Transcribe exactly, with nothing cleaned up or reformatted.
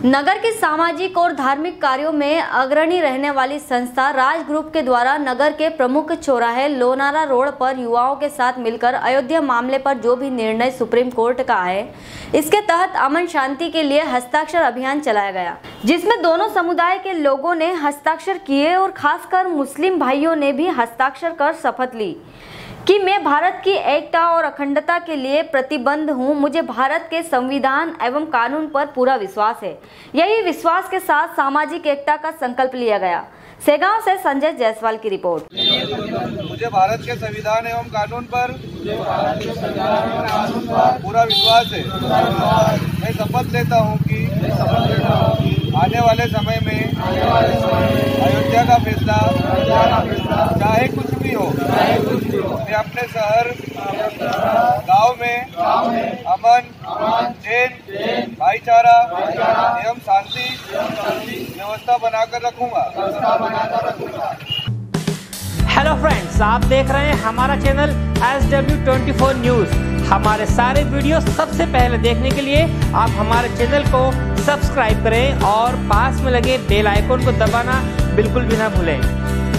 नगर के सामाजिक और धार्मिक कार्यों में अग्रणी रहने वाली संस्था राज ग्रुप के द्वारा नगर के प्रमुख चौराहे लोनारा रोड पर युवाओं के साथ मिलकर अयोध्या मामले पर जो भी निर्णय सुप्रीम कोर्ट का है, इसके तहत अमन शांति के लिए हस्ताक्षर अभियान चलाया गया, जिसमें दोनों समुदाय के लोगों ने हस्ताक्षर किए और खासकर मुस्लिम भाइयों ने भी हस्ताक्षर कर शपथ ली कि मैं भारत की एकता और अखंडता के लिए प्रतिबद्ध हूं। मुझे भारत के संविधान एवं कानून पर पूरा विश्वास है। यही विश्वास के साथ सामाजिक एकता का संकल्प लिया गया। सेगांव से संजय जायसवाल की रिपोर्ट। मुझे भारत के संविधान एवं कानून पर पूरा विश्वास है। मैं शपथ लेता हूं कि आने वाले समय में अयोध्या का फैसला चाहे कुछ भी हो, मैं अपने शहर गांव में अमन, चैन, भाईचारा एवं शांति व्यवस्था बनाकर रखूंगा। हेलो फ्रेंड्स, आप देख रहे हैं हमारा channel S W twenty four news. हमारे सारे वीडियो सबसे पहले देखने के लिए आप हमारे चैनल को सब्सक्राइब करें और पास में लगे बेल आइकन को दबाना बिल्कुल भी ना भूलें।